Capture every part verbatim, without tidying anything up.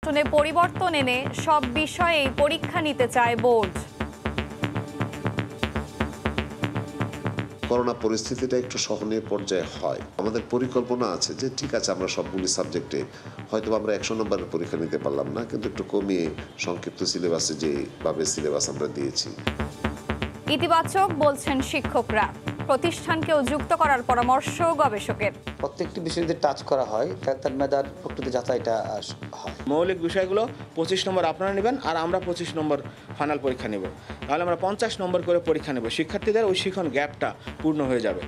বন্টনে পরিবর্তন এনে সব বিষয়েই পরীক্ষা নিতে চায় বোর্ড। করোনা পরিস্থিতিটা একটু সহনীয় পর্যায়ে হয়, আমাদের পরিকল্পনা আছে যে ঠিক আছে আমরা সবগুলি সাবজেক্টে হয়তো আমরা একশো নম্বরের পরীক্ষা নিতে পারলাম না, কিন্তু একটু কমিয়ে সংক্ষিপ্ত সিলেবাসে যেভাবে সিলেবাস আমরা দিয়েছি। ইতিবাচক বলছেন শিক্ষকরা, প্রতিষ্ঠানকেও যুক্ত করার পরামর্শ গবেষকের। প্রত্যেকটি বিষয় যদি টাচ করা হয় তার মেধার প্রকৃতি যাচাইটা হয়। মৌলিক বিষয়গুলো পঁচিশ নম্বর আপনারা নেবেন আর আমরা পঁচিশ নম্বর ফাইনাল পরীক্ষা নেব, তাহলে আমরা পঞ্চাশ নম্বর করে পরীক্ষা নেব। শিক্ষার্থীদের ওই শিখন গ্যাপটা পূর্ণ হয়ে যাবে।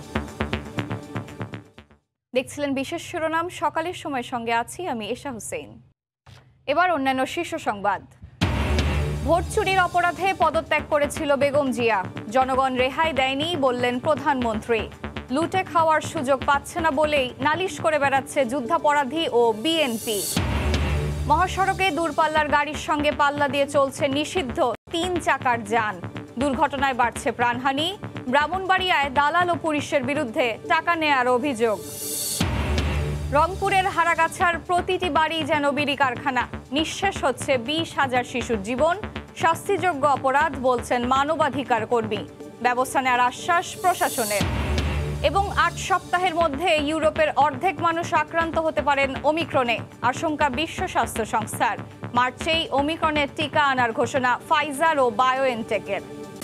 দেখছিলেন বিশেষ শিরোনাম, সকালের সময়ের সঙ্গে আছি আমি এশা হুসেন। এবার অন্যান্য শীর্ষ সংবাদ। ভোট চুরির অপরাধে পদত্যাগ করেছিল বেগম জিয়া, জনগণ রেহাই দেয়নি বললেন প্রধানমন্ত্রী। লুটে খাওয়ার সুযোগ পাচ্ছে না বলেই নালিশ করে বেড়াচ্ছে যুদ্ধাপরাধী ও বিএনপি। মহাসড়কে দূরপাল্লার গাড়ির সঙ্গে পাল্লা দিয়ে চলছে নিষিদ্ধ তিন চাকার যান, দুর্ঘটনায় বাড়ছে প্রাণহানি। ব্রাহ্মণবাড়িয়ায় দালাল ও পুলিশের বিরুদ্ধে টাকা নেয়ার অভিযোগ। রংপুরের হারাগাছার প্রতিটি বাড়ি যেন বিড়ি কারখানা, নিঃশেষ হচ্ছে বিশ হাজার শিশুর জীবন। শাস্তিযোগ্য অপরাধ বলছেন মানবাধিকার কর্মী, ব্যবস্থা নেওয়ার আশ্বাস প্রশাসনের। এবং আট সপ্তাহের মধ্যে ইউরোপের অর্ধেক মানুষ আক্রান্ত হতে পারেন ওমিক্রনে, আশঙ্কা বিশ্ব স্বাস্থ্য সংস্থার। মার্চেই ওমিক্রনের টিকা আনার ঘোষণা ফাইজার ও বায়োএনটেকের।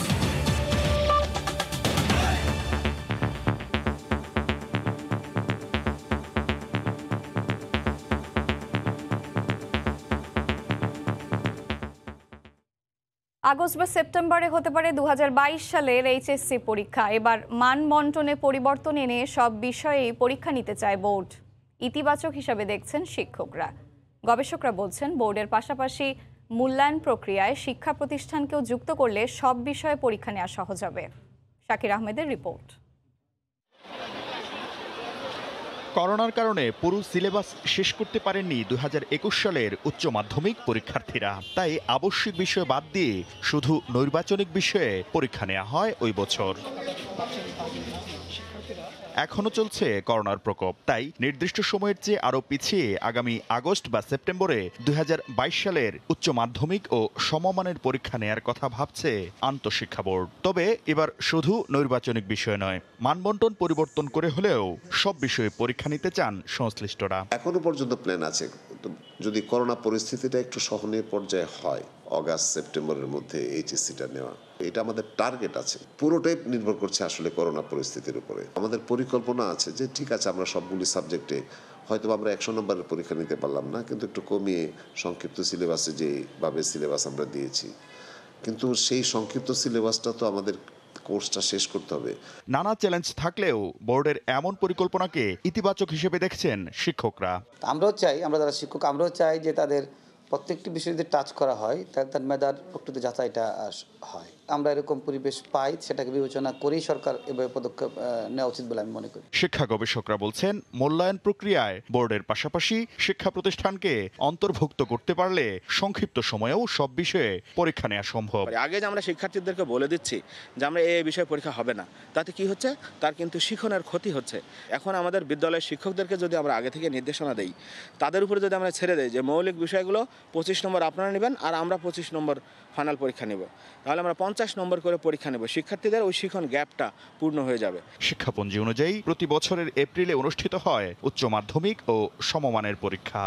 আগস্ট বা সেপ্টেম্বরে হতে পারে দু হাজার বাইশ সালের এইচএসসি পরীক্ষা। এবার মান বন্টনে পরিবর্তন এনে সব বিষয়েই পরীক্ষা নিতে চায় বোর্ড। ইতিবাচক হিসাবে দেখছেন শিক্ষকরা। গবেষকরা বলছেন বোর্ডের পাশাপাশি মূল্যায়ন প্রক্রিয়ায় শিক্ষা প্রতিষ্ঠানকেও যুক্ত করলে সব বিষয়ে পরীক্ষা নেওয়া সহজ হবে। শাকির আহমেদের রিপোর্ট। করোনার কারণে পুরো সিলেবাস শেষ করতে পারেননি দুই হাজার একুশ সালের উচ্চ মাধ্যমিক পরীক্ষার্থীরা, তাই আবশ্যিক বিষয় বাদ দিয়ে শুধু নৈর্বাচনিক বিষয়ে পরীক্ষা নেওয়া হয় ওই বছর। এখনো চলছে করোনার প্রকোপ, তাই নির্দিষ্ট সময়ের চেয়ে আরো পিছিয়ে আগামী আগস্ট বা সেপ্টেম্বরে দুই হাজার বাইশ সালের উচ্চ মাধ্যমিক ও সমমানের পরীক্ষা নেয়ার কথা ভাবছে আন্তঃশিক্ষা বোর্ড। তবে এবার শুধু নৈর্বাচনিক বিষয় নয়, মানবন্টন পরিবর্তন করে হলেও সব বিষয়ে পরীক্ষা নিতে চান সংশ্লিষ্টরা। এখনো পর্যন্ত প্ল্যান আছে, যদি করোনা পরিস্থিতিটা একটু সহনীয় পর্যায়ে হয় অগাস্ট সেপ্টেম্বরের মধ্যে এইচএসসিটা নেওয়া, এটা আমাদের টার্গেট আছে। পুরোটাই নির্ভর করছে আসলে করোনা পরিস্থিতির উপরে। আমাদের পরিকল্পনা আছে যে ঠিক আছে আমরা সবগুলি সাবজেক্টে হয়তো আমরা একশো নম্বরের পরীক্ষা নিতে পারলাম না, কিন্তু একটু কমিয়ে সংক্ষিপ্ত সিলেবাসে যেভাবে সিলেবাস আমরা দিয়েছি, কিন্তু সেই সংক্ষিপ্ত সিলেবাসটা তো আমাদের কোর্সটা শেষ করতে হবে। নানা চ্যালেঞ্জ থাকলেও বোর্ডের এমন পরিকল্পনাকে ইতিবাচক হিসেবে দেখছেন শিক্ষকরা। আমরাও চাই, আমরা যারা শিক্ষক আমরাও চাই যে তাদের প্রত্যেকটি বিষয় যদি টাচ করা হয় তাহলে তার মেধার প্রকৃতি যাচাইটা হয়। আমরা এরকম পরিবেশ পাই, সেটাকে বিবেচনা করেই সরকার এভাবে পদক্ষেপ নেওয়া উচিত বলে আমি মনে করি। শিক্ষা গবেষকরা বলছেন মূল্যায়ন প্রক্রিয়ায় বোর্ডের পাশাপাশি শিক্ষা প্রতিষ্ঠানকে অন্তর্ভুক্ত করতে পারলে সংক্ষিপ্ত সময়েও সব বিষয়ে পরীক্ষা নেওয়া সম্ভব। আগে যে আমরা শিক্ষার্থীদেরকে বলে দিচ্ছি যে আমরা এই বিষয়ে পরীক্ষা হবে না, তাতে কি হচ্ছে, তার কিন্তু শিক্ষণের ক্ষতি হচ্ছে। এখন আমাদের বিদ্যালয়ের শিক্ষকদেরকে যদি আমরা আগে থেকে নির্দেশনা দেই, তাদের উপরে যদি আমরা ছেড়ে দেই যে মৌলিক বিষয়গুলো পঁচিশ নম্বর আপনারা নেবেন আর আমরা পঁচিশ নম্বর ফাইনাল পরীক্ষা নেব, তাহলে আমরা পঞ্চাশ নম্বর করে পরীক্ষা নেব। শিক্ষার্থীদের ওই শিখন গ্যাপটা পূর্ণ হয়ে যাবে। শিক্ষাপঞ্জি অনুযায়ী প্রতি বছরের এপ্রিলে অনুষ্ঠিত হয় উচ্চ মাধ্যমিক ও সমমানের পরীক্ষা।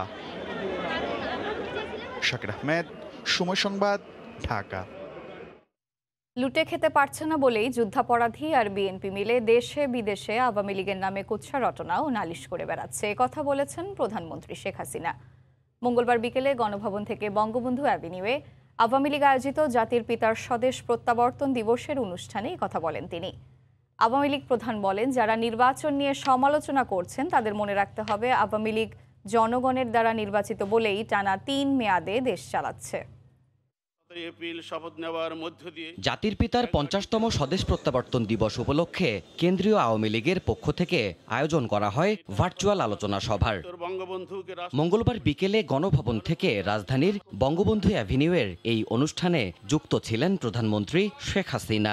শাকির আহমেদ, সময় সংবাদ, ঢাকা। লুটে খেতে পারছে না বলেই যুদ্ধাপরাধী আর বিএনপি মিলে দেশে বিদেশে আওয়ামী লীগের নামে কুৎসা রটনা ও নালিশ করে বেড়াচ্ছে, কথা বলেছেন প্রধানমন্ত্রী শেখ হাসিনা। মঙ্গলবার বিকেলে গণভবন থেকে বঙ্গবন্ধু অ্যাভিনিউয়ে আওয়ামী লীগ আয়োজিত জাতির পিতার স্বদেশ প্রত্যাবর্তন দিবসের অনুষ্ঠানে কথা বলেন তিনি। আওয়ামী লীগ প্রধান বলেন, যারা নির্বাচন নিয়ে সমালোচনা করছেন তাদের মনে রাখতে হবে আওয়ামী লীগ জনগণের দ্বারা নির্বাচিত বলেই টানা তিন মেয়াদে দেশ চালাচ্ছে। এপ্রিল শপথ নেওয়ার মধ্য দিয়ে জাতির পিতার পঞ্চাশতম স্বদেশ প্রত্যাবর্তন দিবস উপলক্ষে কেন্দ্রীয় আওয়ামী লীগের পক্ষ থেকে আয়োজন করা হয় ভার্চুয়াল আলোচনা সভার। বঙ্গবন্ধুকে মঙ্গলবার বিকেলে গণভবন থেকে রাজধানীর বঙ্গবন্ধু অ্যাভিনিউয়ের এই অনুষ্ঠানে যুক্ত ছিলেন প্রধানমন্ত্রী শেখ হাসিনা।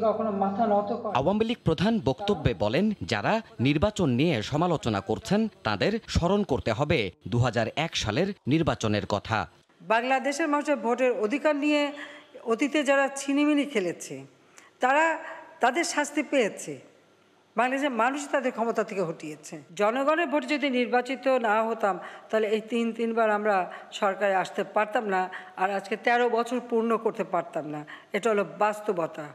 আওয়ামী লীগ প্রধান বক্তব্যে বলেন, যারা নির্বাচন নিয়ে সমালোচনা করছেন তাদের স্মরণ করতে হবে দু হাজার এক সালের নির্বাচনের কথা। বাংলাদেশের মানুষের ভোটের অধিকার নিয়ে অতীতে যারা ছিনিমিনি খেলেছে তারা তাদের শাস্তি পেয়েছে। বাংলাদেশের মানুষ তাদের ক্ষমতা থেকে হটিয়েছে। জনগণের ভোটে যদি নির্বাচিত না হতাম তাহলে এই তিন তিনবার আমরা সরকারে আসতে পারতাম না, আর আজকে তেরো বছর পূর্ণ করতে পারতাম না। এটা হলো বাস্তবতা।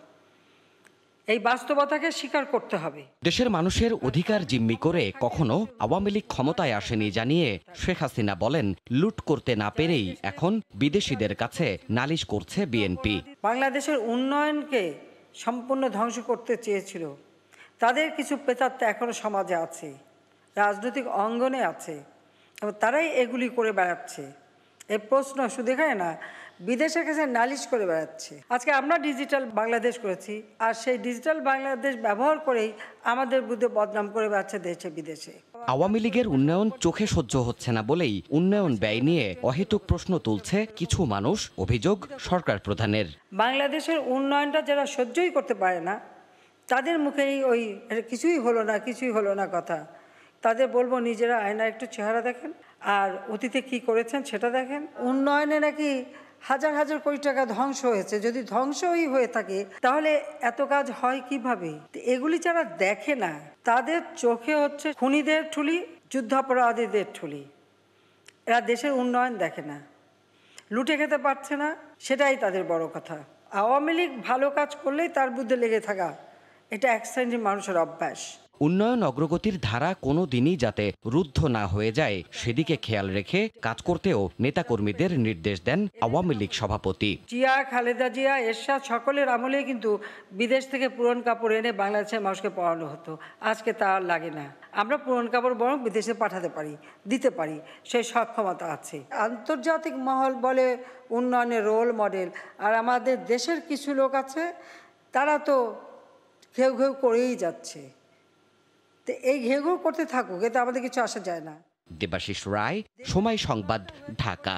এই বাস্তবতাকে স্বীকার করতে হবে। দেশের মানুষের অধিকার জিম্মি করে কখনো আওয়ামী লীগ ক্ষমতায় আসেনি জানিয়ে শেখ হাসিনা বলেন, লুট করতে না পেরেই এখন বিদেশিদের কাছে নালিশ করছে বিএনপি। বাংলাদেশের উন্নয়নকে সম্পূর্ণ ধ্বংস করতে চেয়েছিল, তাদের কিছু প্রেতাত্মা এখনো সমাজে আছে, রাজনৈতিক অঙ্গনে আছে, এবং তারাই এগুলি করে বেড়াচ্ছে। এই প্রশ্ন শুধু এখানে না, বিদেশের কাছে নালিশ করে বেড়াচ্ছে। আজকে আমরা ডিজিটাল বাংলাদেশ করেছি, আর সেই ডিজিটাল বাংলাদেশ ব্যবহার করেই আমাদের বিরুদ্ধে বদনাম করে বেড়াচ্ছে দেশে বিদেশে। আওয়ামী লীগের উন্নয়ন চোখে সহ্য হচ্ছে না বলেই উন্নয়ন ব্যয় নিয়ে অহেতুক প্রশ্ন তুলছে কিছু মানুষ, অভিযোগ সরকার প্রধানের। বাংলাদেশের উন্নয়নটা যারা সহ্যই করতে পারে না, তাদের মুখেই ওই কিছুই হলো না কিছুই হলো না কথা। তাদের বলবো, নিজেরা আয়না একটু চেহারা দেখেন, আর অতীতে কি করেছেন সেটা দেখেন। উন্নয়নে নাকি হাজার হাজার কোটি টাকা ধ্বংস হয়েছে। যদি ধ্বংসই হয়ে থাকে তাহলে এত কাজ হয় কিভাবে? এগুলি যারা দেখে না, তাদের চোখে হচ্ছে খুনিদের ঠুলি, যুদ্ধাপরাধীদের ঠুলি। এরা দেশের উন্নয়ন দেখে না, লুটে খেতে পারছে না, সেটাই তাদের বড় কথা। আওয়ামী লীগ ভালো কাজ করলেই তার বিরুদ্ধে লেগে থাকা, এটা এক শ্রেণীর মানুষের অভ্যাস। উন্নয়ন অগ্রগতির ধারা কোনো দিনই যাতে রুদ্ধ না হয়ে যায় সেদিকে খেয়াল রেখে কাজ করতেও নেতাকর্মীদের নির্দেশ দেন আওয়ামী লীগ সভাপতি। জিয়া, খালেদা জিয়া, এরশাদ সকলের আমলেই কিন্তু বিদেশ থেকে পুরন কাপড় এনে বাংলাদেশের মানুষকে পরানো হতো। আজকে তা আর লাগে না। আমরা পুরন কাপড় বরং বিদেশে পাঠাতে পারি, দিতে পারি, সেই সক্ষমতা আছে। আন্তর্জাতিক মহল বলে উন্নয়নের রোল মডেল, আর আমাদের দেশের কিছু লোক আছে তারা তো ঘেউ ঘেউ করেই যাচ্ছে। এই ঘেউ ঘেউ করতে থাকুক, এতে আমাদের কিছু আসা যায় না। দেবাশিস রায়, সময় সংবাদ, ঢাকা।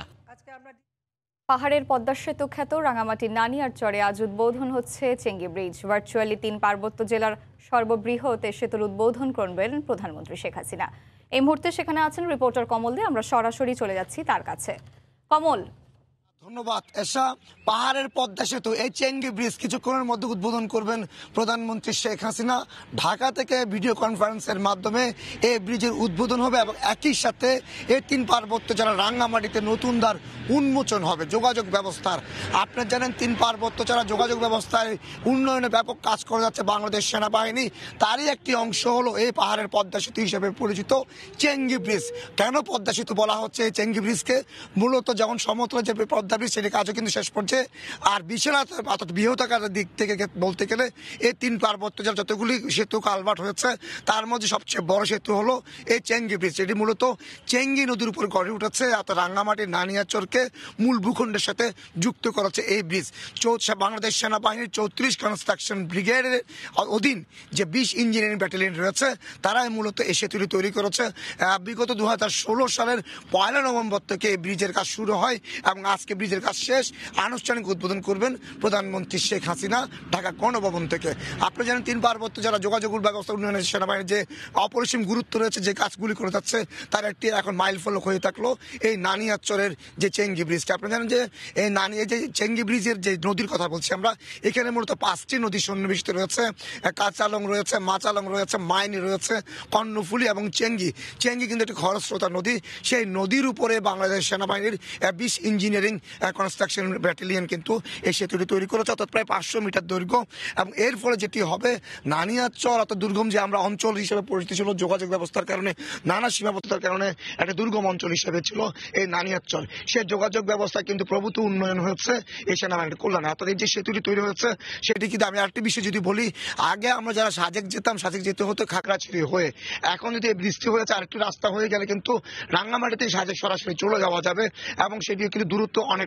পাহাড়ের পদ্মা সেতু খ্যাত রাঙামাটির নানিয়ার চরে আজ উদ্বোধন হচ্ছে চেঙ্গি ব্রিজ। ভার্চুয়ালি তিন পার্বত্য জেলার সর্ববৃহৎ এ সেতুর উদ্বোধন করবেন প্রধানমন্ত্রী শেখ হাসিনা। এই মুহূর্তে সেখানে আছেন রিপোর্টার কমল দে। আমরা সরাসরি চলে যাচ্ছি তার কাছে। কমল, ধন্যবাদ এশা। পাহাড়ের পদ্মা সেতু এই চেঙ্গি ব্রিজ কিছুক্ষণের মধ্যে উদ্বোধন করবেন প্রধানমন্ত্রী শেখ হাসিনা। ঢাকা থেকে ভিডিও কনফারেন্সের মাধ্যমে এই ব্রিজের উদ্বোধন হবে এবং একই সাথে এই তিন পার্বত্য জেলা রাঙ্গামাটিতে নতুন দ্বার উন্মোচন হবে যোগাযোগ ব্যবস্থার। আপনারা জানেন তিন পার্বত্য জেলা যোগাযোগ ব্যবস্থায় উন্নয়নে ব্যাপক কাজ করে যাচ্ছে বাংলাদেশ সেনাবাহিনী। তারই একটি অংশ হলো এই পাহাড়ের পদ্মা সেতু হিসেবে পরিচিত চেঙ্গি ব্রিজ। কেন পদ্মা সেতু বলা হচ্ছে এই চেঙ্গি ব্রিজকে? মূলত যখন সমতলে যে পদ্মা ব্রিজ সেটি কাজও কিন্তু শেষ পর্যায়ে, আর বিশালতা অর্থাৎ বৃহতাকার দিক থেকে বলতে গেলে এই তিন পার্বত্য জেলা যতগুলি সেতু কালভার্ট হয়েছে তার মধ্যে সবচেয়ে বড় সেতু হলো এই চেঙ্গি ব্রিজ। এটি মূলত চেঙ্গি নদীর উপর গড়ে উঠেছে, অর্থাৎ রাঙ্গামাটির নানিয়াচরকে মূল ভূখণ্ডের সাথে যুক্ত করেছে এই ব্রিজ। বাংলাদেশ সেনাবাহিনীর চৌত্রিশ কনস্ট্রাকশন ব্রিগেডের অধীন যে বিশ ইঞ্জিনিয়ারিং ব্যাটালিয়ন রয়েছে তারাই মূলত এই সেতুটি তৈরি করেছে। বিগত দু হাজার ষোলো সালের পয়লা নভেম্বর থেকে এই ব্রিজের কাজ শুরু হয় এবং আজকে ব্রিজের কাজ শেষ। আনুষ্ঠানিক উদ্বোধন করবেন প্রধানমন্ত্রী শেখ হাসিনা ঢাকা গণভবন থেকে। আপনি জানেন তিন পার্বত্য যারা যোগাযোগ ব্যবস্থা উন্নয়নের সেনাবাহিনীর যে অপরিসীম গুরুত্ব রয়েছে, যে কাজগুলি করে যাচ্ছে তার একটি এখন মাইল ফলক হয়ে থাকলো এই নানিয়াচরের যে চেঙ্গি ব্রিজটা। আপনি জানেন যে এই নানি যে চেঙ্গি ব্রিজের যে নদীর কথা বলছি আমরা, এখানে মূলত পাঁচটি নদী সন্নিবেশিত রয়েছে। কাঁচালং রয়েছে, মাচালং রয়েছে, মাইনি রয়েছে, কর্ণফুলি এবং চেঙ্গি। চেঙ্গি কিন্তু একটি খরস্রোতা নদী। সেই নদীর উপরে বাংলাদেশ সেনাবাহিনীর বিশ ইঞ্জিনিয়ারিং কনস্ট্রাকশন ব্যাটালিয়ন কিন্তু এই সেতুটি তৈরি করেছে, অর্থাৎ প্রায় পাঁচশো মিটার দৈর্ঘ্য। এবং এর ফলে যেটি হবে, নানিয়াচর অর্থাৎ দুর্গম যে আমরা অঞ্চল হিসেবে পরিচিত ছিল যোগাযোগ ব্যবস্থার কারণে, নানা সীমাবদ্ধতার কারণে একটা দুর্গম অঞ্চল হিসেবে ছিল এই নানিয়াচর, সে যোগাযোগ ব্যবস্থা কিন্তু প্রভূত উন্নয়ন হয়েছে এই সেনাবাহিনীর কল্যাণে। অর্থাৎ এই যে সেতুটি তৈরি হয়েছে সেটি কিন্তু, আমি আরেকটি বিষয় যদি বলি, আগে আমরা যারা সাজেক যেতাম, সাজেক যেতে হতো খাগড়াছড়ি হয়ে, এখন যদি এই বৃষ্টি হয়েছে আরেকটি রাস্তা হয়ে গেলে কিন্তু রাঙ্গামাটিতে সাজেক সরাসরি চলে যাওয়া যাবে এবং সেটি কিন্তু দূরত্ব অনেক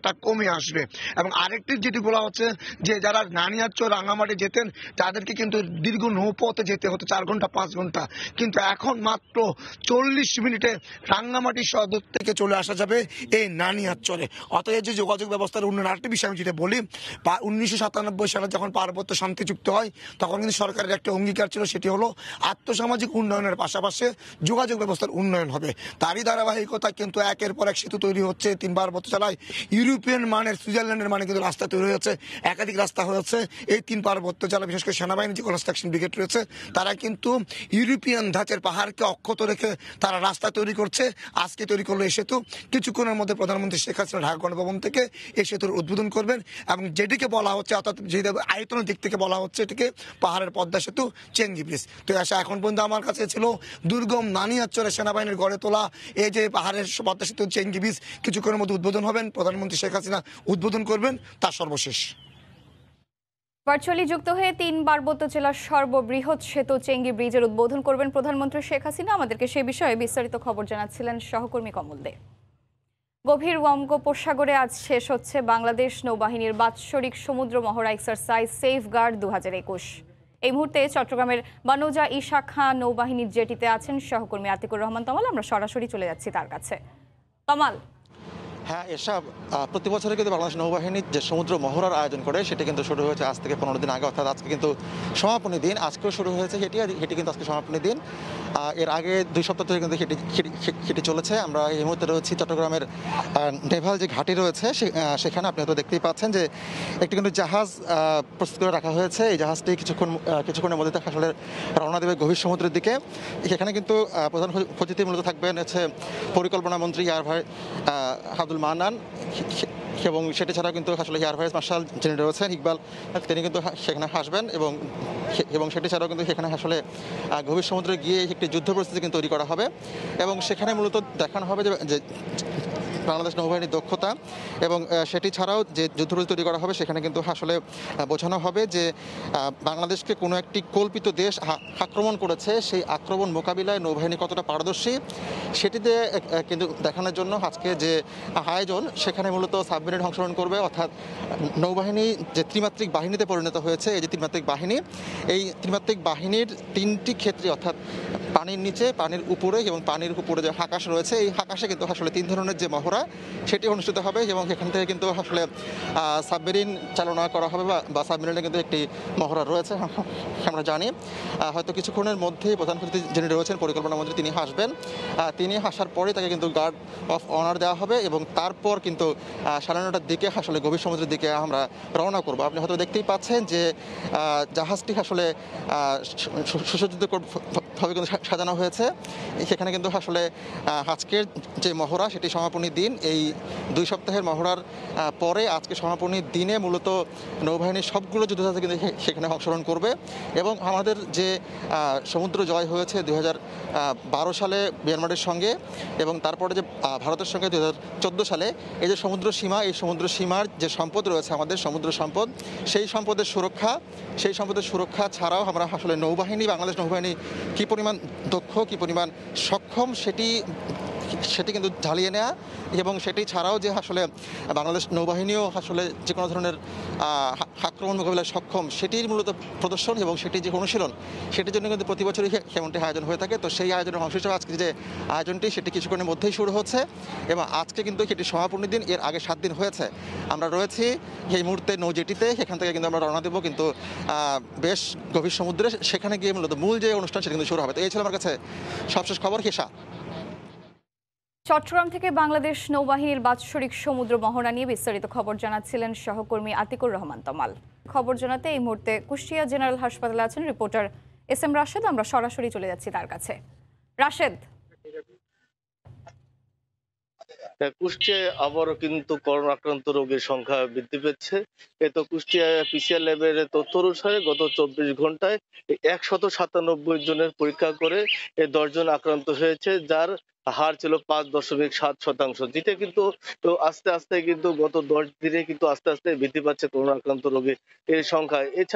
অনেকটা কমে আসবে। এবং আরেকটি যেটি বলা হচ্ছে যে যারা নানিয়ারচর রাঙামাটি যেতেন তাদেরকে কিন্তু দীর্ঘ নৌপথে যেতে হতো চার ঘন্টা পাঁচ ঘন্টা, কিন্তু এখন মাত্র চল্লিশ মিনিটে রাঙ্গামাটি সদর থেকে চলে আসা যাবে এই নানিয়ারচরে। অতএব যে যোগাযোগ ব্যবস্থার উন্নয়ন, আরেকটি বিষয় আমি যেটা বলি, উনিশশো সাতানব্বই সালে যখন পার্বত্য শান্তি চুক্তি হয় তখন কিন্তু সরকারের একটা অঙ্গীকার ছিল, সেটি হলো আর্থসামাজিক উন্নয়নের পাশাপাশি যোগাযোগ ব্যবস্থার উন্নয়ন হবে। তারই ধারাবাহিকতা কিন্তু একের পর এক সেতু তৈরি হচ্ছে, তিন পার্বত্য জেলায় ইউরোপিয়ান মানের, সুইজারল্যান্ডের মানে কিন্তু রাস্তা তৈরি হয়েছে, একাধিক রাস্তা হয়েছে। এই তিন পার্বত্য জেলা, বিশেষ করে সেনাবাহিনী যে কনস্ট্রাকশন ব্রিগেড রয়েছে, তারা কিন্তু ইউরোপিয়ান ধাঁচের পাহাড়কে অক্ষত রেখে তারা রাস্তা তৈরি করছে। আজকে তৈরি করলো এই সেতু, কিছুক্ষণের মধ্যে প্রধানমন্ত্রী শেখ হাসিনা ঢাকা গণভবন থেকে এই সেতুর উদ্বোধন করবেন। এবং যেটিকে বলা হচ্ছে, অর্থাৎ যে আয়তনের দিক থেকে বলা হচ্ছে এটিকে পাহাড়ের পদ্মা সেতু, চেঙ্গি ব্রিজ। তো আসা এখন পর্যন্ত আমার কাছে ছিল দুর্গম নানিয়ারচরে সেনাবাহিনীর গড়ে তোলা এই যে পাহাড়ের পদ্মা সেতু, চেঙ্গি ব্রিজ কিছুক্ষণের মধ্যে উদ্বোধন হবেন, প্রধানমন্ত্রী শেখ হাসিনা উদ্বোধন করবেন, তার সর্বশেষ। ভার্চুয়ালি যুক্ত হয়ে তিন পার্বত্য জেলার সর্ববৃহৎ সেতু চেঙ্গি ব্রিজের উদ্বোধন করবেন প্রধানমন্ত্রী শেখ হাসিনা। আমাদেরকে সে বিষয়ে বিস্তারিত খবর জানাচ্ছিলেন সহকর্মী কমল দে। গভীর বঙ্গোপসাগরে আজ শেষ হচ্ছে বাংলাদেশ নৌবাহিনীর বাৎসরিক সমুদ্র মহড়া এক্সারসাইজ সেফগার্ড দু হাজার একুশ। এই মুহূর্তে চট্টগ্রামের বানুজা ই শাখা নৌবাহিনীর জেটিতে আছেন সহকর্মী আতিকুর রহমান তমাল। আমরা সরাসরি চলে যাচ্ছি তার কাছে। তমাল, হ্যাঁ, এসব প্রতি বছরে কিন্তু বাংলাদেশ নৌবাহিনী যে সমুদ্র মহড়ার আয়োজন করে সেটি কিন্তু শুরু হয়েছে আজ থেকে পনেরো দিন আগে, অর্থাৎ আজকে কিন্তু সমাপনী দিন। আজকেও শুরু হয়েছে সেটি, সেটি কিন্তু আজকে সমাপনী দিন। এর আগে দুই সপ্তাহ ধরে কিন্তু সেটি সেটি চলেছে। আমরা এই মুহূর্তে রয়েছি চট্টগ্রামের নেভাল যে ঘাঁটি রয়েছে সেখানে। আপনি হয়তো দেখতেই পাচ্ছেন যে একটি কিন্তু জাহাজ প্রস্তুত করে রাখা হয়েছে। এই জাহাজটি কিছুক্ষণ কিছুক্ষণের মধ্যে আসলে রওনা দেবে গভীর সমুদ্রের দিকে। এখানে কিন্তু প্রধান অতিথি মূলত থাকবেন হচ্ছে পরিকল্পনা মন্ত্রী এয়ার ভাই আব্দুল মান্নান, এবং সেটি ছাড়াও কিন্তু আসলে এয়ার ভাইস মার্শাল যিনি রয়েছেন ইকবাল, তিনি কিন্তু সেখানে আসবেন। এবং এবং সেটি ছাড়াও কিন্তু সেখানে আসলে গভীর সমুদ্রে গিয়ে একটি যুদ্ধ পরিস্থিতি কিন্তু তৈরি করা হবে, এবং সেখানে মূলত দেখানো হবে যে বাংলাদেশ নৌবাহিনীর দক্ষতা। এবং সেটি ছাড়াও যে যুদ্ধপরিস্থিতি তৈরি করা হবে সেখানে কিন্তু আসলে বোঝানো হবে যে বাংলাদেশকে কোনো একটি কল্পিত দেশ আক্রমণ করেছে, সেই আক্রমণ মোকাবিলায় নৌবাহিনী কতটা পারদর্শী সেটিতে কিন্তু দেখানোর জন্য আজকে যে আয়োজন, সেখানে মূলত সাবমেরিন অংশগ্রহণ করবে। অর্থাৎ নৌবাহিনী যে ত্রিমাত্রিক বাহিনীতে পরিণত হয়েছে, এই যে ত্রিমাত্রিক বাহিনী, এই ত্রিমাত্রিক বাহিনীর তিনটি ক্ষেত্রে, অর্থাৎ পানির নিচে, পানির উপরে এবং পানির উপরে যে আকাশ রয়েছে, এই আকাশে কিন্তু আসলে তিন ধরনের যে মহড়া সেটি অনুষ্ঠিত হবে। এবং এখান থেকে কিন্তু আসলে সাবমেরিন চালনা করা হবে, বা সাবমেরিনে কিন্তু একটি মহড়া রয়েছে আমরা জানি। হয়তো কিছুক্ষণের মধ্যেই প্রধান অতিথি যিনি রয়েছেন পরিকল্পনা মন্ত্রী, তিনি আসবেন। তিনি আসার পরে তাকে কিন্তু গার্ড অফ অনার দেওয়া হবে, এবং তারপর কিন্তু সাড়ে নটার দিকে আসলে গভীর সমুদ্রের দিকে আমরা রওনা করব। আপনি হয়তো দেখতেই পাচ্ছেন যে জাহাজটি আসলে সুসজ্জিত ভাবে কিন্তু সাজানো হয়েছে। সেখানে কিন্তু আসলে আজকের যে মহড়া সেটি সমাপনী দিন। এই দুই সপ্তাহের মহড়ার পরে আজকে সমাপনী দিনে মূলত নৌবাহিনীর সবগুলো যুদ্ধজাহাজ কিন্তু সেখানে অংশগ্রহণ করবে। এবং আমাদের যে সমুদ্র জয় হয়েছে দুই হাজার বারো সালে মিয়ানমারের সঙ্গে, এবং তারপরে যে ভারতের সঙ্গে দুই হাজার চোদ্দো সালে, এই যে সমুদ্র সীমা, এই সমুদ্র সীমার যে সম্পদ রয়েছে আমাদের সমুদ্র সম্পদ, সেই সম্পদের সুরক্ষা সেই সম্পদের সুরক্ষা ছাড়াও আমরা আসলে নৌবাহিনী, বাংলাদেশ নৌবাহিনী কী পরিমাণ দক্ষ, কী পরিমাণ সক্ষম সেটি সেটি কিন্তু ঝালিয়ে নেওয়া, এবং সেটি ছাড়াও যে আসলে বাংলাদেশ নৌবাহিনীও আসলে যে কোনো ধরনের আক্রমণ মোকাবিলায় সক্ষম সেটির মূলত প্রদর্শন, এবং সেটি যে অনুশীলন, সেটির জন্য কিন্তু প্রতি বছরই এমনটি আয়োজন হয়ে থাকে। তো সেই আয়োজনের অংশ হিসেবে আজকে যে আয়োজনটি সেটি কিছুক্ষণের মধ্যেই শুরু হচ্ছে, এবং আজকে কিন্তু সেটি সমাপনী দিন। এর আগে সাত দিন হয়েছে। আমরা রয়েছি এই মুহূর্তে নৌজেটিতে, সেখান থেকে কিন্তু আমরা রওনা দেবো কিন্তু বেশ গভীর সমুদ্রে, সেখানে গিয়ে মূলত মূল যে অনুষ্ঠান সেটা কিন্তু শুরু হবে। তো এই ছিল আমার কাছে সবশেষ খবর। হিসা, চট্টগ্রাম থেকে বাংলাদেশ নৌবাহিনীর বাৎসরিক সমুদ্র মহড়া নিয়ে বিস্তারিত খবর জানাচ্ছিলেন সহকর্মী আতিকুর রহমান তমাল। খবর জানাতে এই মুহূর্তে কুষ্টিয়া জেনারেল হাসপাতালে আছেন রিপোর্টার এস এম রাশেদ। আমরা সরাসরি চলে যাচ্ছি তার কাছে। রাশেদ, কুষ্টিয়ায় আবারও কিন্তু করোনা আক্রান্ত রোগীর সংখ্যা বৃদ্ধি পেয়েছে। এ তো কুষ্টিয়া পিসিআর ল্যাবের তথ্য অনুসারে গত চব্বিশ ঘন্টায় একশত সাতানব্বই জনের পরীক্ষা করে এ দশ জন আক্রান্ত হয়েছে, যার হার ছিল পাঁচ দশমিক সাত শতাংশ, যেটা কিন্তু আস্তে আস্তে কিন্তু গত দশ দিনে কিন্তু আস্তে আস্তে বৃদ্ধি পাচ্ছে করোনা আক্রান্ত রোগীর এর সংখ্যা। এছাড়া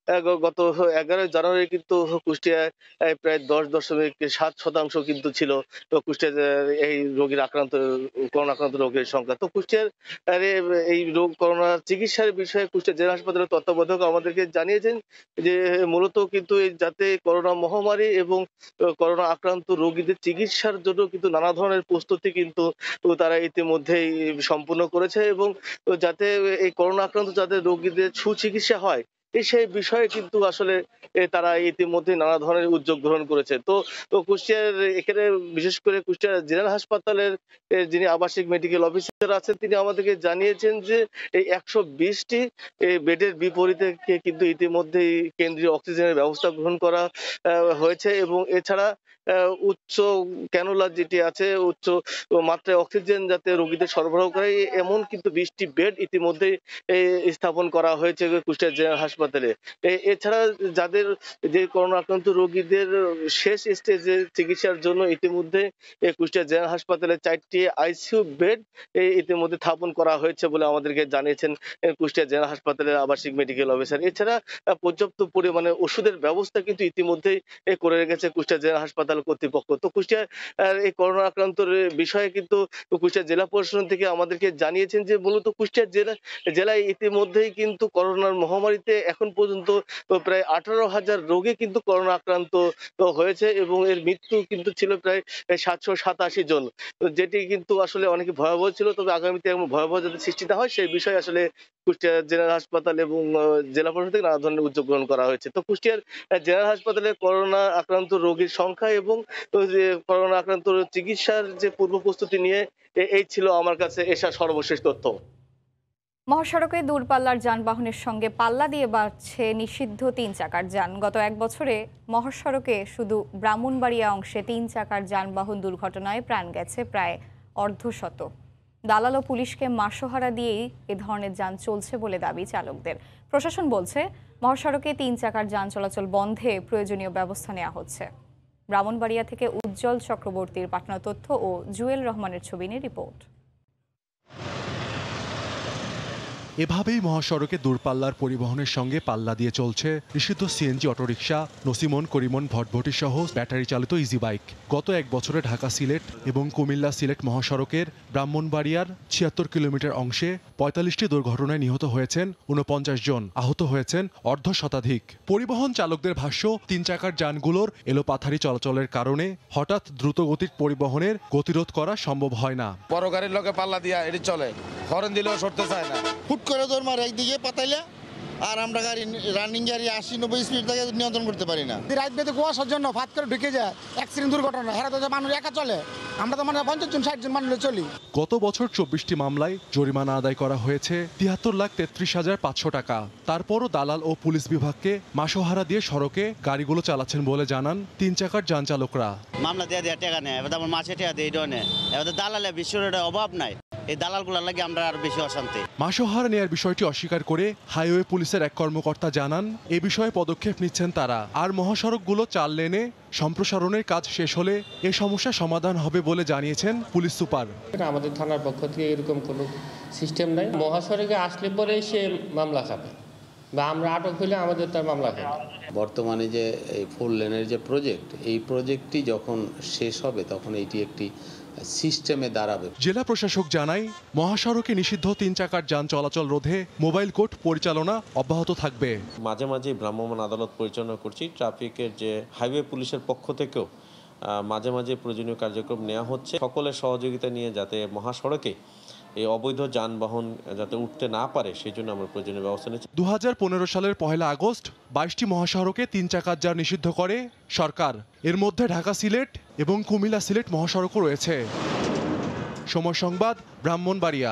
গত এগারোই জানুয়ারি কিন্তু কুষ্টিয়ায় প্রায় দশ দশমিক সাত শতাংশ কিন্তু ছিল তো কুষ্টিয়ার এই রোগীর আক্রান্ত করোনা আক্রান্ত রোগীর সংখ্যা। তো কুষ্টিয়ার এই রোগ করোনা চিকিৎসার বিষয়ে কুষ্টিয়া জেলা হাসপাতালের তত্ত্বাবধায়ক আমাদেরকে জানিয়েছেন যে মূলত কিন্তু যাতে করোনা মহামারী এবং করোনা আক্রান্ত রোগীদের চিকিৎসার জন্য কিন্তু নানা ধরনের প্রস্তুতি কিন্তু তারা ইতিমধ্যেই সম্পূর্ণ করেছে এবং যাতে এই করোনা আক্রান্ত যাদের রোগীদের সুচিকিৎসা হয় সেই বিষয়ে কিন্তু আসলে তারা ইতিমধ্যে নানা ধরনের উদ্যোগ গ্রহণ করেছে। তো তো কুষ্টিয়ার এখানে বিশেষ করে কুষ্টিয়া জেনারেল হাসপাতালের যিনি আবাসিক মেডিকেল অফিসার আছেন তিনি আমাদেরকে জানিয়েছেন যে এই একশো বিশটি বেডের বিপরীতে কিন্তু ইতিমধ্যেই কেন্দ্রীয় অক্সিজেনের ব্যবস্থা গ্রহণ করা হয়েছে এবং এছাড়া উচ্চ ক্যানুলা যেটি আছে উচ্চ মাত্রায় অক্সিজেন যাতে রোগীদের সরবরাহ করে এমন কিন্তু বিশটি বেড ইতিমধ্যেই স্থাপন করা হয়েছে কুষ্টিয়া জেনারেল হাসপাতালে। এছাড়া যাদের যে করোনা আক্রান্ত রোগীদের শেষ স্টেজে চিকিৎসার জন্য ইতিমধ্যে কুষ্টিয়া জেনারেল হাসপাতালে চারটি আইসিইউ বেড ইতিমধ্যে স্থাপন করা হয়েছে বলে আমাদেরকে জানিয়েছেন কুষ্টিয়া জেনারেল হাসপাতালের আবাসিক মেডিকেল অফিসার। এছাড়া পর্যাপ্ত পরিমাণে ওষুধের ব্যবস্থা কিন্তু ইতিমধ্যেই করে রেখেছে কুষ্টিয়া জেনারেল হাসপাতাল কর্তৃপক্ষ। তো কুষ্টিয়া এই করোনা আক্রান্তর বিষয়ে কিন্তু কুষ্টিয়া জেলা প্রশাসন থেকে আমাদেরকে জানিয়েছেন যে মূলত কুষ্টিয়া জেলা জেলায় ইতিমধ্যেই কিন্তু করোনার মহামারীতে এখন পর্যন্ত প্রায় আঠারো হাজার রোগী কিন্তু করোনা আক্রান্ত হয়েছে এবং এর মৃত্যু কিন্তু ছিল প্রায় সাতশো সাতাশি জন, যেটি কিন্তু আসলে অনেক ভয়াবহ ছিল। তবে আগামীতে এমন ভয়াবহ যাতে সৃষ্টি না হয় সেই বিষয়ে আসলে কুষ্টিয়া জেনারেল হাসপাতাল এবং জেলা প্রশাসন থেকে নানা ধরনের উদ্যোগ গ্রহণ করা হয়েছে। তো কুষ্টিয়ার জেনারেল হাসপাতালে করোনা আক্রান্ত রোগীর সংখ্যা এবং করোনা আক্রান্ত চিকিৎসার যে পূর্ব প্রস্তুতি নিয়ে এই ছিল আমার কাছে এসা সর্বশেষ তথ্য। মহাসড়কে দূরপাল্লার যানবাহনের সঙ্গে পাল্লা দিয়ে বাড়ছে নিষিদ্ধ তিন চাকার যান। গত এক বছরে মহাসড়কে শুধু ব্রাহ্মণবাড়িয়া অংশে তিন চাকার যানবাহন দুর্ঘটনায় প্রাণ গেছে প্রায় অর্ধশত। দালাল ও পুলিশকে মাসোহারা দিয়েই এ ধরনের যান চলছে বলে দাবি চালকদের। প্রশাসন বলছে মহাসড়কে তিন চাকার যান চলাচল বন্ধে প্রয়োজনীয় ব্যবস্থা নেওয়া হচ্ছে। ব্রাহ্মণবাড়িয়া থেকে উজ্জ্বল চক্রবর্তীর পাঠানো তথ্য ও জুয়েল রহমানের ছবি নিয়ে রিপোর্ট। এভাবেই মহাসড়কে দূরপাল্লার পরিবহনের সঙ্গে পাল্লা দিয়ে চলছে নিষিদ্ধ সিএনজি অটোরিকশা, নসিমন, করিমন, ভটভটি সহ ব্যাটারি চালিত ইজি বাইক। গত এক বছরে ঢাকা সিলেট এবং কুমিল্লা সিলেট মহাসড়কের ব্রাহ্মণবাড়িয়ার ছিয়াত্তর কিলোমিটার অংশে পঁয়তাল্লিশটি দুর্ঘটনায় নিহত হয়েছেন ঊনপঞ্চাশ জন, আহত হয়েছেন অর্ধ শতাধিক। পরিবহন চালকদের ভাষ্য, তিন চাকার যানগুলোর এলোপাথারি চলাচলের কারণে হঠাৎ দ্রুতগতির পরিবহনের গতিরোধ করা সম্ভব হয় না। বড় গাড়ির লোকে পাল্লা দিয়া এটি চলে, হরেন দিলেও সরতে চায় না, হুট করে দৌড় মারে একদিকে পাতাইলে, আর আমরা গাড়ি রানিং গাড়ি আশি নব্বই স্পিড থেকে নিয়ন্ত্রণ করতে পারি না। রাত বেঁধে কুয়াশার জন্য ফাঁদ করে ঢুকে যায়, অ্যাক্সিডেন্ট দুর্ঘটনা, হেরা তো মানুষ একা চলে, আমরা তো মানে পঞ্চাশ জন ষাট জন মানুষ চলি। গত বছর চব্বিশটি মামলায় জরিমানা আদায় করা হয়েছে তিয়াত্তর লাখ তেত্রিশ হাজার পাঁচশো টাকা। তারপরও দালাল ও পুলিশ বিভাগকে মাসোহারা দিয়ে সড়কে গাড়িগুলো চালাচ্ছেন বলে জানান তিন চাকার যান চালকরা। মামলা দেওয়া দেওয়া টাকা নেয়, এবার মাসে টাকা দিয়ে নেয়, এবার দালালে বিশ্বের অভাব নাই, এই দালালগুলোর লাগে আমরা আর বেশি অশান্তি। মাসোহারা নেয়ার বিষয়টি অস্বীকার করে হাইওয়ে পুলিশের এক কর্মকর্তা জানান এ বিষয়ে পদক্ষেপ নিচ্ছেন তারা। আর মহাসড়কগুলো চার লেনে সম্প্রসারণের কাজ শেষ হলে এ সমস্যা সমাধান হবে বলে জানিয়েছেন পুলিশ সুপার। আমাদের থানার পক্ষ থেকে এরকম কোনো সিস্টেম নাই, মহাসড়কে আসলে পরে সে মামলা খাবে বা আমরা আটক হইলে আমাদের তার মামলা খাবে। বর্তমানে যে এই ফোর লেনের যে প্রজেক্ট, এই প্রজেক্টটি যখন শেষ হবে তখন এটি একটি সিস্টেমে দাঁড়াবে। জেলা প্রশাসক জানায় মহাসড়কে নিষিদ্ধ তিন চাকার যান চলাচল রোধে মোবাইল কোর্ট পরিচালনা অব্যাহত থাকবে। মাঝে মাঝে ভ্রাম্যমাণ আদালত পরিচালনা করছি, ট্রাফিকের যে হাইওয়ে পুলিশের পক্ষ থেকেও মাঝে মাঝে প্রয়োজনীয় কার্যক্রম নেওয়া হচ্ছে, সকলের সহযোগিতা নিয়ে যাতে মহাসড়কে এই অবৈধ যানবাহন যাতে উঠতে না পারে সেই জন্য আমরা প্রয়োজনীয় ব্যবস্থা নিচ্ছি। দু হাজার পনেরো সালের পহেলা আগস্ট বাইশটি মহাসড়কে তিন চাকার যান নিষিদ্ধ করে সরকার। এর মধ্যে ঢাকা সিলেট এবং কুমিল্লা সিলেট মহাসড়কও রয়েছে। সময় সংবাদ, ব্রাহ্মণবাড়িয়া।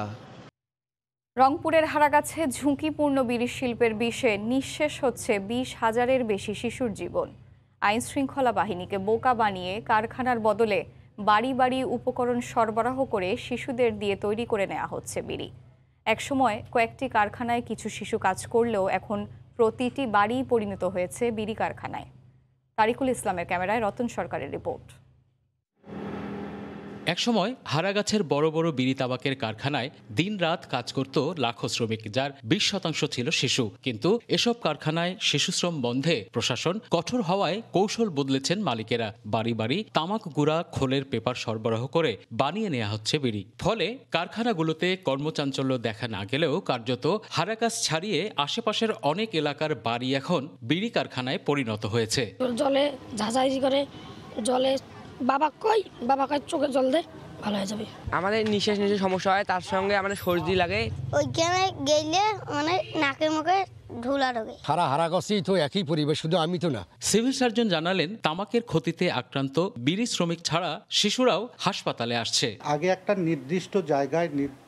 রংপুরের হারাগাছে ঝুঁকিপূর্ণ বিড়ি শিল্পের বিষে নিঃশেষ হচ্ছে বিশ হাজারের বেশি শিশুর জীবন। আইন শৃঙ্খলা বাহিনীকে বোকা বানিয়ে কারখানার বদলে বাড়ি বাড়ি উপকরণ সরবরাহ করে শিশুদের দিয়ে তৈরি করে নেওয়া হচ্ছে বিড়ি। একসময় কয়েকটি কারখানায় কিছু শিশু কাজ করলেও এখন প্রতিটি বাড়ি পরিণত হয়েছে বিড়ি কারখানায়। তারিকুল ইসলামের ক্যামেরায় রতন সরকারের রিপোর্ট। একসময় হারাগাছের বড় বড় বিড়ি তাবাকের কারখানায় দিন রাত কাজ করত লাখো শ্রমিক, যার বিশ শতাংশ ছিল শিশু। কিন্তু এসব কারখানায় শিশুশ্রম বন্ধে প্রশাসন কঠোর হওয়ায় কৌশল বদলেছেন মালিকেরা। বাড়ি বাড়ি তামাক গুঁড়া, খোলের পেপার সরবরাহ করে বানিয়ে নেওয়া হচ্ছে বিড়ি। ফলে কারখানাগুলোতে কর্মচাঞ্চল্য দেখা না গেলেও কার্যত হারাগাছ ছাড়িয়ে আশেপাশের অনেক এলাকার বাড়ি এখন বিড়ি কারখানায় পরিণত হয়েছে। জলে ঝাঁঝাঝি করে, জলে বাবা কই বাবা কই চোখে জল দেয়, ভালো হয়ে যাবে। আমাদের নিঃশ্বাস নিঃশ্বাস সমস্যা হয়, তার সঙ্গে আমাদের সর্দি লাগে। ওইখানে গেলে মানে নাকের মুখে ধুলা ঢোকে। সারা হারাগাছি তো একই পরিবেশ, শুধু আমি তো না। সিভিল সার্জন জানালেন, তামাকের ক্ষতিতে আক্রান্ত বিড়ি শ্রমিক ছাড়া শিশুরাও হাসপাতালে আসছে। আগে একটা নির্দিষ্ট জায়গায়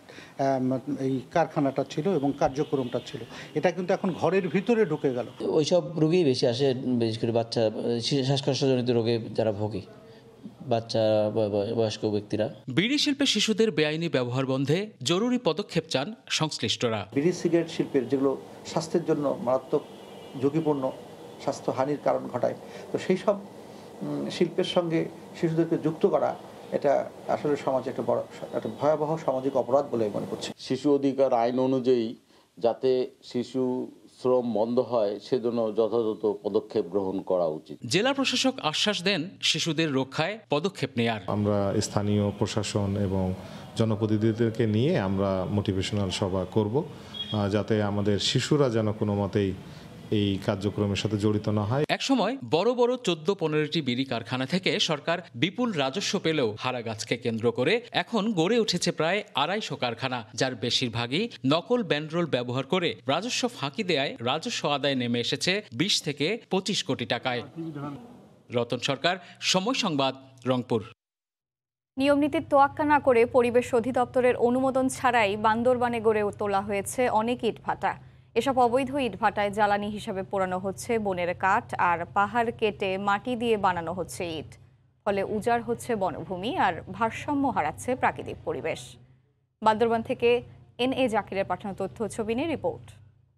এই কারখানাটা ছিল এবং কার্যক্রমটা ছিল, এটা কিন্তু এখন ঘরের ভিতরে ঢুকে গেল। ওইসব রোগী বেশি আসে, বিশেষ করে বাচ্চা শ্বাসকষ্টজনিত রোগে যারা ভোগে, বাচ্চা বয়স্ক ব্যক্তিরা। বিড়ি শিল্পে শিশুদের বেআইনি ব্যবহার বন্ধে জরুরি পদক্ষেপ চান সংশ্লিষ্টরা। বিড়ি সিগারেট শিল্পের যেগুলো স্বাস্থ্যের জন্য মারাত্মক ঝুঁকিপূর্ণ, স্বাস্থ্যহানির কারণ ঘটায়, তো সেই সব শিল্পের সঙ্গে শিশুদেরকে যুক্ত করা, এটা আসলে সমাজে একটা বড় একটা ভয়াবহ সামাজিক অপরাধ বলে মনে করছি। শিশু অধিকার আইন অনুযায়ী যাতে শিশু শ্রম বন্ধ হয় সেজন্য যথাযথ পদক্ষেপ গ্রহণ করা উচিত। জেলা প্রশাসক আশ্বাস দেন, শিশুদের রক্ষায় পদক্ষেপ নেয়ার। আমরা স্থানীয় প্রশাসন এবং জনপ্রতিনিধিদেরকে নিয়ে আমরা মোটিভেশনাল সভা করব, যাতে আমাদের শিশুরা যেন কোনো মতেই এই কার্যক্রমের সাথে জড়িত না হয়। একসময় বড় বড় চোদ্দ পনেরোটি বিড়ি কারখানা থেকে সরকার বিপুল রাজস্ব পেলেও হারাগাছকে কেন্দ্র করে এখন গড়ে উঠেছে প্রায় আড়াইশো কারখানা, যার বেশিরভাগই নকল ব্যান্ডরোল ব্যবহার করে রাজস্ব ফাঁকি দেয়ায় রাজস্ব আদায় নেমে এসেছে বিশ থেকে পঁচিশ কোটি টাকায়। রতন সরকার, সময় সংবাদ, রংপুর। নিয়মনীতির তোয়াক্কা না করে পরিবেশ অধিদপ্তরের অনুমোদন ছাড়াই বান্দরবানে গড়ে তোলা হয়েছে অনেক ইটভাটা। এসব অবৈধ ইটভাটায় জ্বালানি হিসাবে পোড়ানো হচ্ছে বনের কাঠ, আর পাহাড় কেটে মাটি দিয়ে বানানো হচ্ছে ইট। ফলে উজাড় হচ্ছে বনভূমি আর ভারসাম্য হারাচ্ছে প্রাকৃতিক পরিবেশ। বান্দরবান থেকে এন এ জাকিরের পাঠানো তথ্য ছবি নিয়ে রিপোর্ট।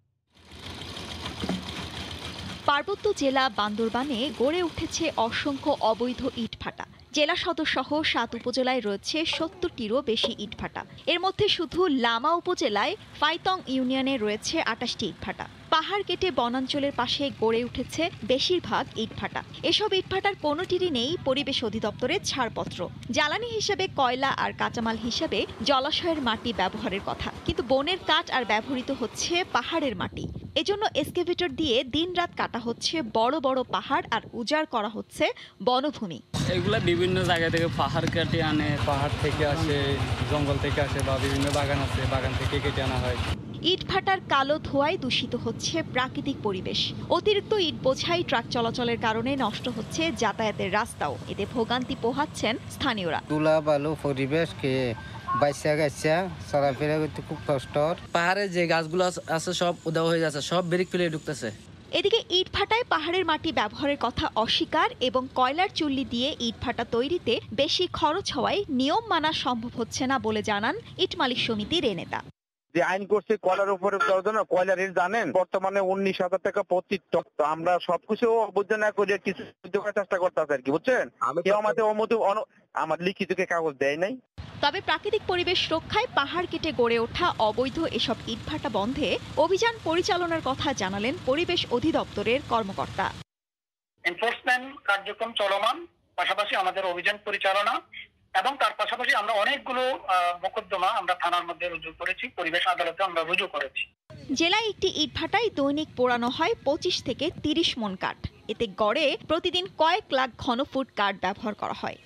পার্বত্য জেলা বান্দরবানে গড়ে উঠেছে অসংখ্য অবৈধ ইটভাটা। জেলা সদর সহ সাত উপজেলায় রয়েছে সত্তরটিরও বেশি ইটভাটা। এর মধ্যে শুধু লামা উপজেলায় ফাইতং ইউনিয়নে রয়েছে আটাশটি ইটভাটা। পাহাড় কেটে বনাঞ্চলের পাশে গড়ে উঠেছে বেশিরভাগ ইটভাটা। এসব ইটভাটার কোনোটিরই নেই পরিবেশ অধিদপ্তরের ছাড়পত্র। জ্বালানি হিসেবে কয়লা আর কাঁচামাল হিসেবে জলাশয়ের মাটি ব্যবহারের কথা, কিন্তু বনের কাঠ আর ব্যবহৃত হচ্ছে পাহাড়ের মাটি। এজন্য এক্সকেভেটর দিয়ে দিনরাত কাটা হচ্ছে বড় বড় পাহাড় আর উজাড় করা হচ্ছে বনভূমি। এগুলা বিভিন্ন জায়গা থেকে পাহাড় কেটে আনে, পাহাড় থেকে আসে, জঙ্গল থেকে আসে, বা বিভিন্ন বাগান আছে, বাগান থেকে কেটে আনা হয়। ইটভাটার কালো ধোঁয়ায় দূষিত হচ্ছে প্রাকৃতিক পরিবেশ। অতিরিক্ত ইট বোঝাই ট্রাক চলাচলের কারণে নষ্ট হচ্ছে যাতায়াতের রাস্তাও। এতে ভোগান্তি পোহাচ্ছেন স্থানীয়রা। তুলা বালু পরিবেশকে বাইসা গাইসা চলাফেরা করতে খুব কষ্ট। পাহাড়ে যে গাছগুলো আছে সব উদাও হয়ে যাচ্ছে, সব ব্রেক ফেলে ঢুকতেছে। এদিকে ইটভাটায় পাহাড়ের মাটি ব্যবহারের কথা অস্বীকার এবং কয়লার চুল্লি দিয়ে ইটভাটা তৈরিতে বেশি খরচ হওয়ায় নিয়ম মানা সম্ভব হচ্ছে না বলে জানান ইট মালিক সমিতির এ নেতা। যে আইন করছে কয়লার উপরে কয়লার রেট জানেন বর্তমানে উনিশ হাজার টাকা প্রতি টন। তো আমরা সবকিছু অবজ্ঞা না করে কিছু চেষ্টা করতেছি আর কি, বুঝছেন। কেউ আমাদের অনুমতি আমার লিখিত কাগজ দেয় নাই। তবে প্রাকৃতিক পরিবেশ রক্ষায় পাহাড় কেটে গড়ে ওঠা অবৈধ এসব ইটভাটা বন্ধে অভিযান পরিচালনার কথা জানালেন পরিবেশ অধিদপ্তরের কর্মকর্তা। এনফোর্সমেন্ট কার্যক্রম চলমান, পাশাপাশি আমাদের অভিযান পরিচালনা এবং তার পাশাপাশি আমরা অনেকগুলো মোকদ্দমা আমরা থানার মধ্যে রুজু করেছি, পরিবেশ আদালতে আমরা রুজু করেছি। জেলায় একটি ইটভাটায় দৈনিক পোড়ানো হয় পঁচিশ থেকে তিরিশ মন কাঠ। এতে গড়ে প্রতিদিন কয়েক লাখ ঘনফুট কাঠ ব্যবহার করা হয়।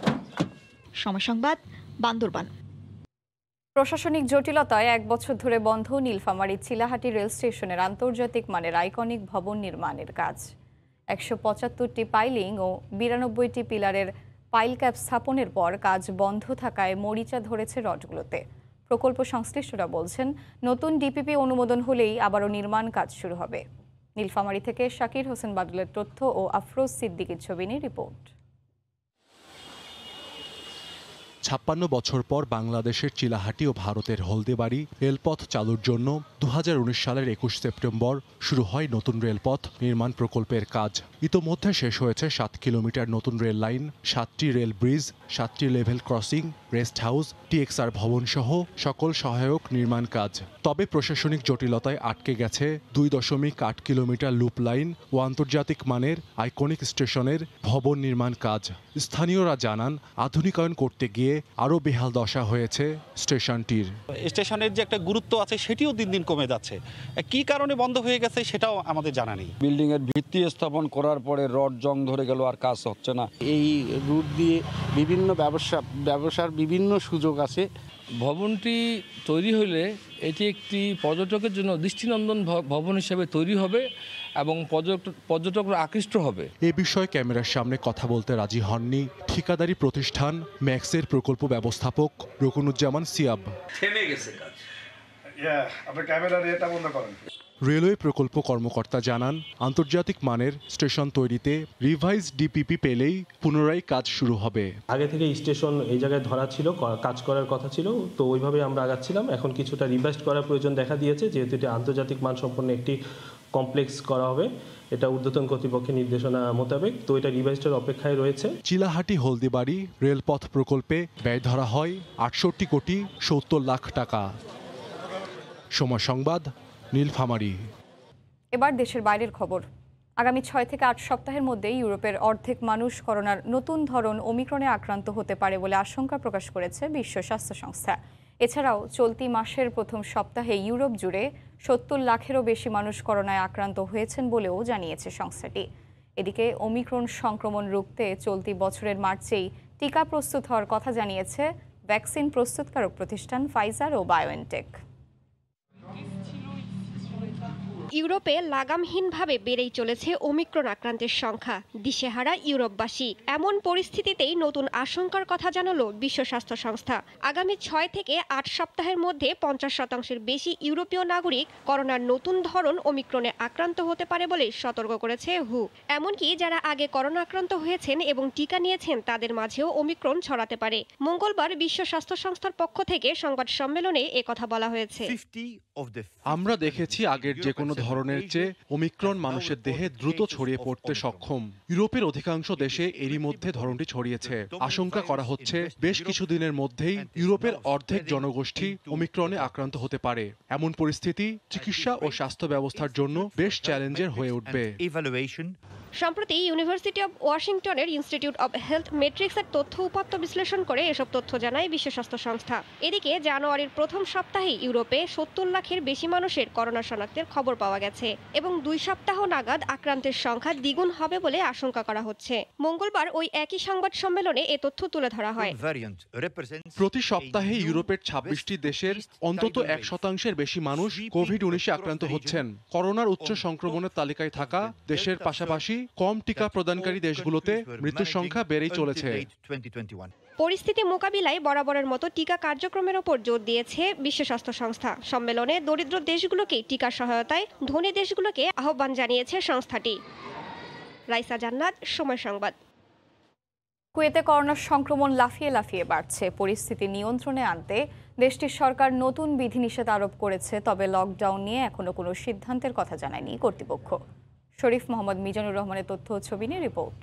সময় সংবাদ, বান্দরবান। প্রশাসনিক জটিলতায় এক বছর ধরে বন্ধ নীলফামারী চিলাহাটি রেল স্টেশনের আন্তর্জাতিক মানের আইকনিক ভবন নির্মাণের কাজ। একশো পঁচাত্তরটি পাইলিং ও বিরানব্বইটি পিলারের পাইল ক্যাপ স্থাপনের পর কাজ বন্ধ থাকায় মরিচা ধরেছে রডগুলোতে। প্রকল্প সংশ্লিষ্টরা বলছেন, নতুন ডিপিপি অনুমোদন হলেই আবারও নির্মাণ কাজ শুরু হবে। নীলফামারী থেকে শাকির হোসেন বাদলের তথ্য ও আফরোজ সিদ্দিকীর ছবি নিয়ে রিপোর্ট। ছাপ্পান্ন বছর পর বাংলাদেশের চিলাহাটি ও ভারতের হলদিবাড়ি রেলপথ চালুর জন্য দু হাজার উনিশ সালের একুশ সেপ্টেম্বর শুরু হয় নতুন রেলপথ নির্মাণ প্রকল্পের কাজ। ইতোমধ্যে শেষ হয়েছে সাত কিলোমিটার নতুন রেল লাইন, সাতটি রেল ব্রিজ, সাতটি level crossing, rest house, TXR ভবন সহ সকল সহায়ক নির্মাণ কাজ। তবে প্রশাসনিক জটিলতায় আটকে গেছে দুই দশমিক আট কিলোমিটার লুপ লাইন ও আন্তর্জাতিক মানের আইকনিক স্টেশনের ভবন নির্মাণ কাজ। স্থানীয়রা জানান, আধুনিকায়ন করতে গিয়ে আরও বেহাল দশা হয়েছে স্টেশনটির। স্টেশনের যে একটা গুরুত্ব আছে সেটিও দিন দিন কমে যাচ্ছে। কি কারণে বন্ধ হয়ে গেছে সেটাও আমাদের জানা নেই। বিল্ডিং এর ভিত্তি স্থাপন করার পরে রড জং ধরে গেল, আর কাজ হচ্ছে না। এই রুট দিয়ে বিভিন্ন ব্যবসা ব্যবসার বিভিন্ন সুযোগ আছে। ভবনটি তৈরি হলে এটি একটি পর্যটকের জন্য দৃষ্টিনন্দন ভবন হিসেবে তৈরি হবে এবং পর্যটকরা আকৃষ্ট হবে। এ বিষয়ে ক্যামেরার সামনে কথা বলতে রাজি হননি ঠিকাদারি প্রতিষ্ঠান ম্যাক্সের প্রকল্প ব্যবস্থাপক রকুনুজ্জামান সিয়াব। থেমে গেছে কাজ। আপনি ক্যামেরার এটা বন্ধ করেন। রেলওয়ে প্রকল্প কর্মকর্তা জানান, আন্তর্জাতিক মানের স্টেশন তৈরিতে রিভাইজ ডিপিপি পেলেই পুনরায় কাজ শুরু হবে। আগে থেকে স্টেশন এই জায়গায় ধরা ছিল, কাজ করার কথা ছিল, তো ওইভাবে আমরা আগাচ্ছিলাম। এখন কিছুটা রিভাইজ করার প্রয়োজন দেখা দিয়েছে, যেহেতু এটি আন্তর্জাতিক মানসম্পন্ন একটি কমপ্লেক্স করা হবে। এটা ঊর্ধ্বতন কর্তৃপক্ষের নির্দেশনা মোতাবেক, তো এটা রিভাইজটার অপেক্ষায় রয়েছে। চিলাহাটি হলদিবাড়ি রেলপথ প্রকল্পে ব্যয় ধরা হয় আটষট্টি কোটি সত্তর লাখ টাকা। সময় সংবাদ, নীলফামারী। এবার দেশের বাইরের খবর। আগামী ছয় থেকে আট সপ্তাহের মধ্যে ইউরোপের অর্ধেক মানুষ করোনার নতুন ধরন ওমিক্রনে আক্রান্ত হতে পারে বলে আশঙ্কা প্রকাশ করেছে বিশ্ব স্বাস্থ্য সংস্থা। এছাড়াও চলতি মাসের প্রথম সপ্তাহে ইউরোপ জুড়ে সত্তর লাখেরও বেশি মানুষ করোনায় আক্রান্ত হয়েছেন বলেও জানিয়েছে সংস্থাটি। এদিকে ওমিক্রন সংক্রমণ রুখতে চলতি বছরের মার্চেই টিকা প্রস্তুত হওয়ার কথা জানিয়েছে ভ্যাকসিন প্রস্তুতকারক প্রতিষ্ঠান ফাইজার ও বায়োএনটেক। ইউরোপে লাগামহীনভাবে বেড়েই চলেছে ওমিক্রন আক্রান্তের সংখ্যা, দিশেহারা ইউরোপবাসী। এমন পরিস্থিতিতেই নতুন আশঙ্কার কথা জানালো বিশ্ব স্বাস্থ্য সংস্থা। আগামী ছয় থেকে আট সপ্তাহের মধ্যে পঞ্চাশ শতাংশের বেশি ইউরোপীয় নাগরিক করোনার নতুন ধরন ওমিক্রনে আক্রান্ত হতে পারে বলে সতর্ক করেছে হু। এমনকি যারা আগে করোনা আক্রান্ত হয়েছেন এবং টিকা নিয়েছেন তাদের মাঝেও ওমিক্রন ছড়াতে পারে। মঙ্গলবার বিশ্ব স্বাস্থ্য সংস্থার পক্ষ থেকে সংবাদ সম্মেলনে একথা বলা হয়েছে। আমরা দেখেছি আগের যে কোনো ধরনের চেয়ে ওমিক্রন মানুষের দেহে দ্রুত ছড়িয়ে পড়তে সক্ষম। ইউরোপের অধিকাংশ দেশে এরই মধ্যে ধরনটি ছড়িয়েছে। আশঙ্কা করা হচ্ছে বেশ কিছুদিনের মধ্যেই ইউরোপের অর্ধেক জনগোষ্ঠী ওমিক্রনে আক্রান্ত হতে পারে। এমন পরিস্থিতি চিকিৎসা ও স্বাস্থ্য ব্যবস্থার জন্য বেশ চ্যালেঞ্জের হয়ে উঠবে। সম্প্রতি ইউনিভার্সিটি অব ওয়াশিংটনের ইনস্টিটিউট অব হেলথ মেট্রিক্সের তথ্য উপাত্ত বিশ্লেষণ করে এসব তথ্য জানায় বিশ্ব স্বাস্থ্য সংস্থা। এদিকে জানুয়ারির প্রথম সপ্তাহে ইউরোপে সত্তর লাখের বেশি মানুষের করোনা শনাক্তের খবর পাওয়া গেছে এবং দুই সপ্তাহ নাগাদ আক্রান্তের সংখ্যা দ্বিগুণ হবে বলে আশঙ্কা করা হচ্ছে। মঙ্গলবার ওই একই সংবাদ সম্মেলনে এ তথ্য তুলে ধরা হয়। প্রতি সপ্তাহে ইউরোপের ছাব্বিশটি দেশের অন্তত এক শতাংশের বেশি মানুষ কোভিড উনিশে আক্রান্ত হচ্ছেন। করোনার উচ্চ সংক্রমণের তালিকায় থাকা দেশের পাশাপাশি কম টিকা প্রদানকারী দেশগুলোতে মৃত্যুর সংখ্যা বেড়েই চলেছে। পরিস্থিতি মোকাবিলায় বরাবরের মতো টিকা কার্যক্রমের ওপর জোর দিয়েছে বিশ্ব স্বাস্থ্য সংস্থা। সম্মেলনে দরিদ্র দেশগুলোকে টিকা সহায়তায় ধনী দেশগুলোকে আহ্বান জানিয়েছে সংস্থাটি। রাইসা জান্নাত, সময় সংবাদ। কুয়েতে করোনার সংক্রমণ লাফিয়ে লাফিয়ে বাড়ছে। পরিস্থিতি নিয়ন্ত্রণে আনতে দেশটির সরকার নতুন বিধিনিষেধ আরোপ করেছে, তবে লকডাউন নিয়ে এখনো কোনো সিদ্ধান্তের কথা জানায়নি কর্তৃপক্ষ। শরীফ মোহাম্মদ মিজানুর রহমানের তথ্য ও ছবি নিয়ে রিপোর্ট।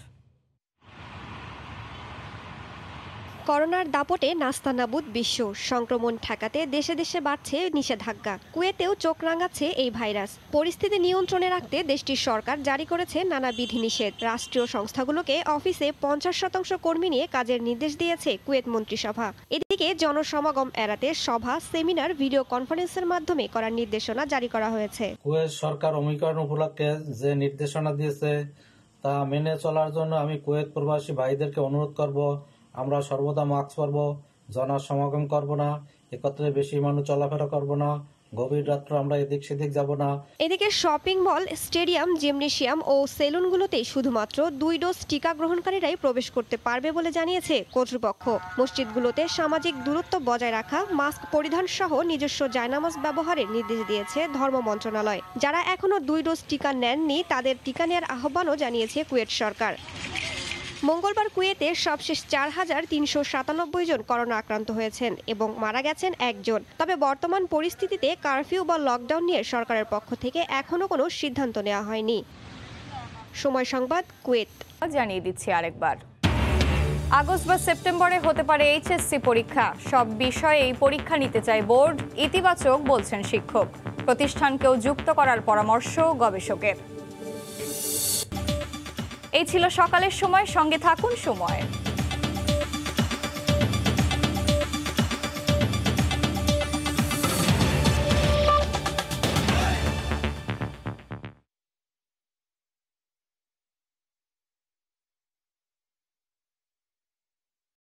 করোনার দাপটে নাস্তানাবুদ বিশ্ব। সংক্রমণ ঠেকাতে দেশে দেশে বাড়ছে নিষেধাজ্ঞা। কুয়েতেও চোখ রাঙাচ্ছে এই ভাইরাস। পরিস্থিতি নিয়ন্ত্রণে রাখতে দেশটির সরকার জারি করেছে নানা বিধিনিষেধ। রাষ্ট্রীয় সংস্থাগুলোকে অফিসে পঞ্চাশ শতাংশ কর্মী নিয়ে কাজের নির্দেশ দিয়েছে কুয়েত মন্ত্রিসভা। এদিকে জনসমাগম এড়াতে সভা, সেমিনার, ভিডিও কনফারেন্সের মাধ্যমে করার নির্দেশনা জারি করা হয়েছে। কুয়েত সরকার ওমিক্রন উপলক্ষে যে নির্দেশনা দিয়েছে তা মেনে চলার জন্য আমি কুয়েত প্রবাসী ভাইদেরকে অনুরোধ করব, আমরা সর্বদা মাস্ক পরব, জনসমাগম করব না, একত্রে বেশি মানুষ চলাফেরা করব না, গভীর রাত্রে আমরা এদিক সেদিক যাব না। এদিকে শপিং মল, স্টেডিয়াম, জিমনেশিয়াম ও সেলুনগুলোতে শুধুমাত্র দুই ডোজ টিকা গ্রহণকারীরাই প্রবেশ করতে পারবে বলে জানিয়েছে কর্তৃপক্ষ। মসজিদগুলোতে সামাজিক দূরত্ব বজায় রাখা, মাস্ক পরিধান সহ নিজস্ব জায়নামাজ ব্যবহারের নির্দেশ দিয়েছে ধর্ম মন্ত্রণালয়। যারা এখনো দুই ডোজ টিকা নেননি তাদের টিকা নেওয়ার আহ্বানও জানিয়েছে কুয়েত সরকার। মঙ্গলবার কুয়েতে সবশেষ চার হাজার তিনশো সাতানব্বই জন করোনা আক্রান্ত হয়েছেন এবং মারা গেছেন একজন। তবে বর্তমান পরিস্থিতিতে কারফিউ বা লকডাউন নিয়ে সরকারের পক্ষ থেকে এখনও কোনো সিদ্ধান্ত নেওয়া হয়নি। সময় সংবাদ, কুয়েত। জানিয়ে দিচ্ছি আরেকবার, আগস্ট বা সেপ্টেম্বরে হতে পারে এইচএসসি পরীক্ষা। সব বিষয়ে এই পরীক্ষা নিতে চায় বোর্ড। ইতিবাচক বলছেন শিক্ষক। প্রতিষ্ঠানকেও যুক্ত করার পরামর্শ গবেষকের। এই ছিল সকালের সময়, সঙ্গে থাকুন সময়।